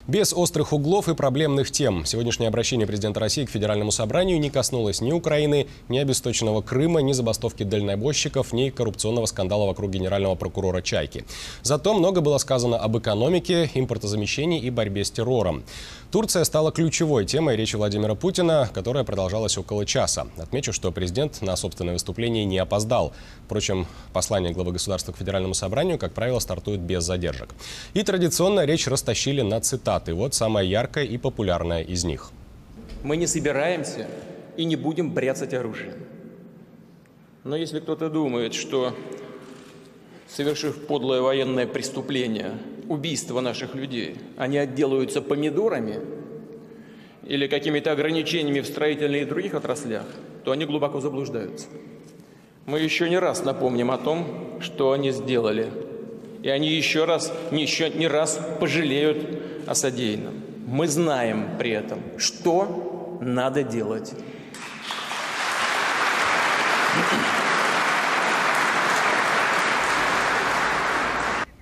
Без острых углов и проблемных тем. Сегодняшнее обращение президента России к Федеральному собранию не коснулось ни Украины, ни обесточенного Крыма, ни забастовки дальнобойщиков, ни коррупционного скандала вокруг генерального прокурора Чайки. Зато много было сказано об экономике, импортозамещении и борьбе с террором. Турция стала ключевой темой речи Владимира Путина, которая продолжалась около часа. Отмечу, что президент на собственное выступление не опоздал. Впрочем, послание главы государства к Федеральному собранию, как правило, стартует без задержек. И традиционно речь растащили на цитаты. Вот самая яркая и популярная из них. Мы не собираемся и не будем бряцать оружием. Но если кто-то думает, что, совершив подлое военное преступление, убийство наших людей, они отделаются помидорами или какими-то ограничениями в строительных и других отраслях, то они глубоко заблуждаются. Мы еще не раз напомним о том, что они сделали. И они еще не раз пожалеют о содеянном. Мы знаем при этом, что надо делать.